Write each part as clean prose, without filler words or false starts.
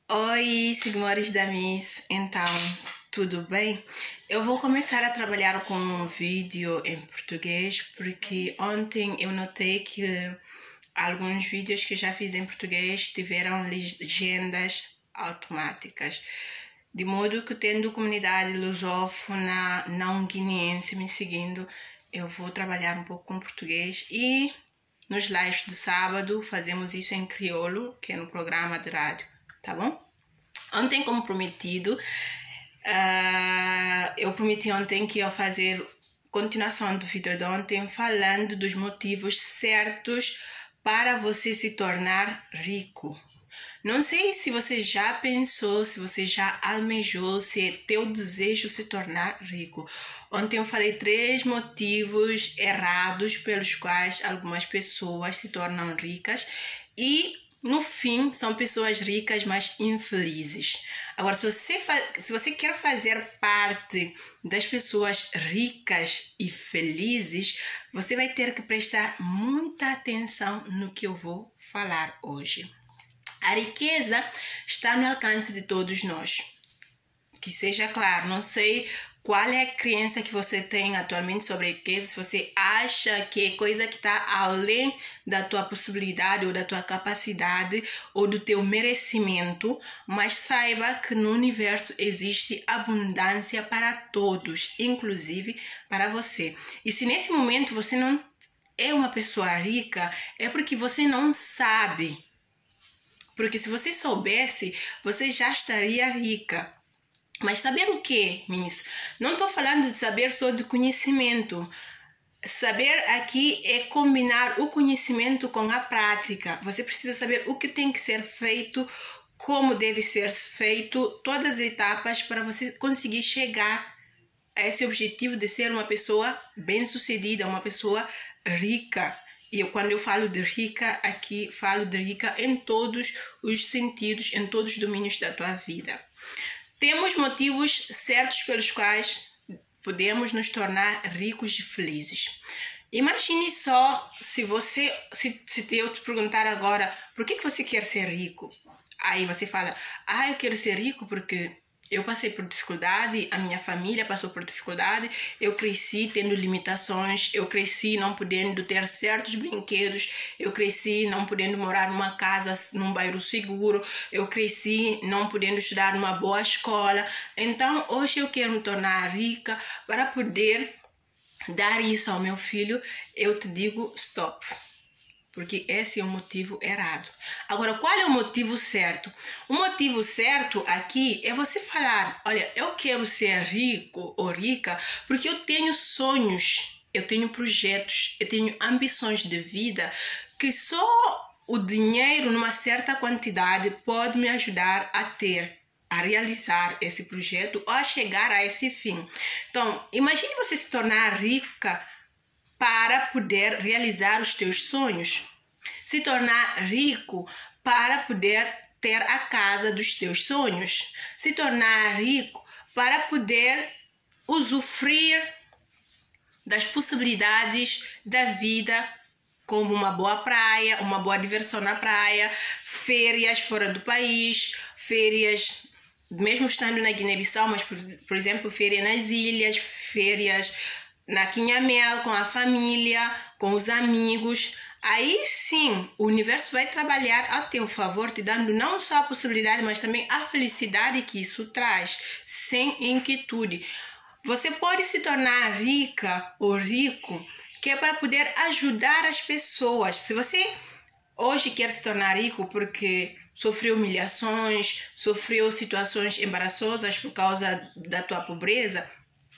Oi, seguidores da Miss. Então, tudo bem? Eu vou começar a trabalhar com um vídeo em português porque ontem eu notei que alguns vídeos que já fiz em português tiveram legendas automáticas. De modo que, tendo comunidade lusófona não guineense me seguindo, eu vou trabalhar um pouco com português e nos lives de sábado fazemos isso em crioulo, que é no programa de rádio, tá bom? Ontem, como prometido, eu prometi ontem que ia fazer continuação do vídeo de ontem falando dos motivos certos para você se tornar rico. Não sei se você já pensou, se você já almejou, se é teu desejo se tornar rico. Ontem eu falei 3 motivos errados pelos quais algumas pessoas se tornam ricas e, no fim, são pessoas ricas, mas infelizes. Agora, se você quer fazer parte das pessoas ricas e felizes, você vai ter que prestar muita atenção no que eu vou falar hoje. A riqueza está no alcance de todos nós. Que seja claro, não sei qual é a crença que você tem atualmente sobre a riqueza, se você acha que é coisa que está além da tua possibilidade ou da tua capacidade ou do teu merecimento, mas saiba que no universo existe abundância para todos, inclusive para você. E se nesse momento você não é uma pessoa rica, é porque você não sabe. Porque se você soubesse, você já estaria rica. Mas saber o que, Miss? Não estou falando de saber só de conhecimento. Saber aqui é combinar o conhecimento com a prática. Você precisa saber o que tem que ser feito, como deve ser feito, todas as etapas para você conseguir chegar a esse objetivo de ser uma pessoa bem-sucedida, uma pessoa rica. E quando eu falo de rica, aqui falo de rica em todos os sentidos, em todos os domínios da tua vida. Temos motivos certos pelos quais podemos nos tornar ricos e felizes. Imagine só se eu te perguntar agora, por que você quer ser rico? Aí você fala, eu quero ser rico porque eu passei por dificuldade, a minha família passou por dificuldade, eu cresci tendo limitações, eu cresci não podendo ter certos brinquedos, eu cresci não podendo morar numa casa, num bairro seguro, eu cresci não podendo estudar numa boa escola. Então, hoje eu quero me tornar rica para poder dar isso ao meu filho. Eu te digo, stop. Porque esse é o motivo errado. Agora, qual é o motivo certo? O motivo certo aqui é você falar, olha, eu quero ser rico ou rica porque eu tenho sonhos, eu tenho projetos, eu tenho ambições de vida que só o dinheiro numa certa quantidade pode me ajudar a realizar esse projeto ou a chegar a esse fim. Então, imagine você se tornar rica para poder realizar os teus sonhos. Se tornar rico para poder ter a casa dos teus sonhos. Se tornar rico para poder usufruir das possibilidades da vida, como uma boa praia, uma boa diversão na praia, férias fora do país, férias mesmo estando na Guiné-Bissau, mas por exemplo, férias nas ilhas, férias na Quinhamel, com a família, com os amigos. Aí sim, o universo vai trabalhar a teu favor, te dando não só a possibilidade, mas também a felicidade que isso traz, sem inquietude. Você pode se tornar rica ou rico, que é para poder ajudar as pessoas. Se você hoje quer se tornar rico porque sofreu humilhações, sofreu situações embaraçosas por causa da tua pobreza,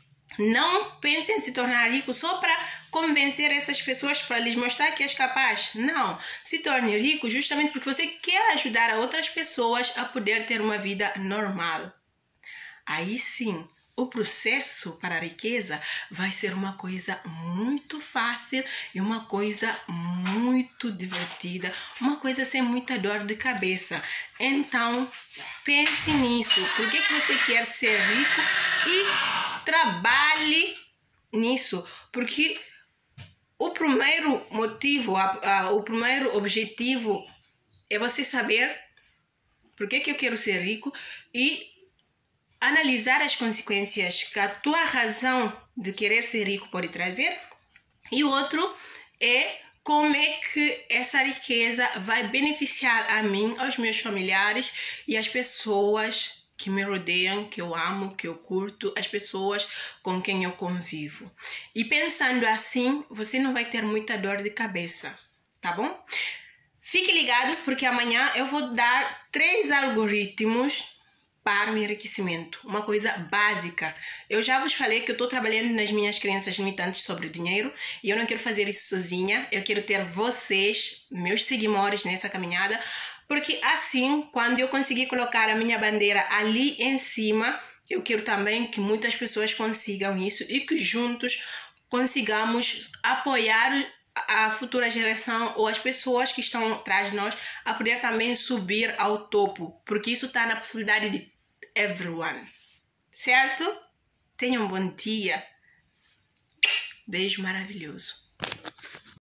não pense em se tornar rico só para convencer essas pessoas, para lhes mostrar que és capaz. Não, se torne rico justamente porque você quer ajudar a outras pessoas a poder ter uma vida normal. Aí sim, o processo para a riqueza vai ser uma coisa muito fácil e uma coisa muito divertida, uma coisa sem muita dor de cabeça. Então, pense nisso. Por que você quer ser rico? E trabalhe nisso, porque o primeiro motivo, o primeiro objetivo é você saber por que eu quero ser rico e analisar as consequências que a tua razão de querer ser rico pode trazer. E o outro é como é que essa riqueza vai beneficiar a mim, aos meus familiares e às pessoas que me rodeiam, que eu amo, que eu curto, as pessoas com quem eu convivo. E pensando assim, você não vai ter muita dor de cabeça, tá bom? Fique ligado, porque amanhã eu vou dar 3 algoritmos para o enriquecimento, uma coisa básica. Eu já vos falei que eu estou trabalhando nas minhas crenças limitantes sobre o dinheiro e eu não quero fazer isso sozinha, eu quero ter vocês, meus seguidores nessa caminhada, porque assim, quando eu conseguir colocar a minha bandeira ali em cima, eu quero também que muitas pessoas consigam isso e que juntos consigamos apoiar a futura geração ou as pessoas que estão atrás de nós a poder também subir ao topo, porque isso está na possibilidade de everyone, certo? Tenham um bom dia. Beijo maravilhoso.